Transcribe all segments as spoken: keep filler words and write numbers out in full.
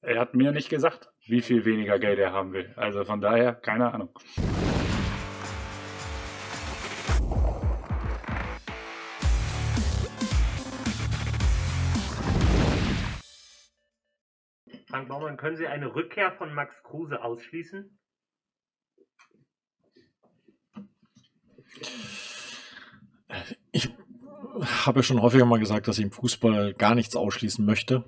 Er hat mir nicht gesagt, wie viel weniger Geld er haben will. Also von daher, keine Ahnung. Frank Baumann, können Sie eine Rückkehr von Max Kruse ausschließen? Ich habe ja schon häufiger mal gesagt, dass ich im Fußball gar nichts ausschließen möchte.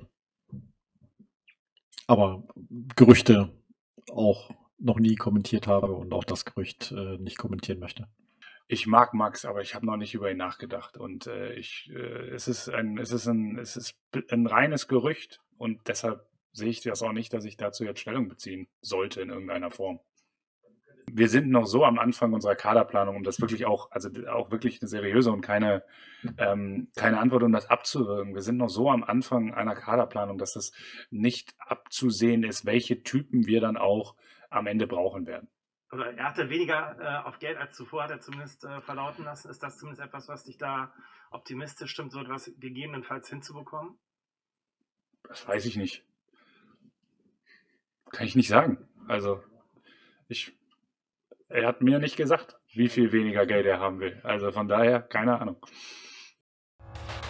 Aber Gerüchte auch noch nie kommentiert habe und auch das Gerücht äh, nicht kommentieren möchte. Ich mag Max, aber ich habe noch nicht über ihn nachgedacht. Und äh, ich, äh, es ist ein, es ist ein, es ist ein reines Gerücht und deshalb sehe ich das auch nicht, dass ich dazu jetzt Stellung beziehen sollte in irgendeiner Form. Wir sind noch so am Anfang unserer Kaderplanung, um das wirklich auch, also auch wirklich eine seriöse und keine, ähm, keine Antwort, um das abzuwürgen. Wir sind noch so am Anfang einer Kaderplanung, dass es nicht abzusehen ist, welche Typen wir dann auch am Ende brauchen werden. Aber er hatte weniger äh, auf Geld als zuvor, hat er zumindest äh, verlauten lassen. Ist das zumindest etwas, was dich da optimistisch stimmt, so etwas gegebenenfalls hinzubekommen? Das weiß ich nicht. Kann ich nicht sagen. Also, ich, er hat mir nicht gesagt, wie viel weniger Geld er haben will. Also von daher, keine Ahnung.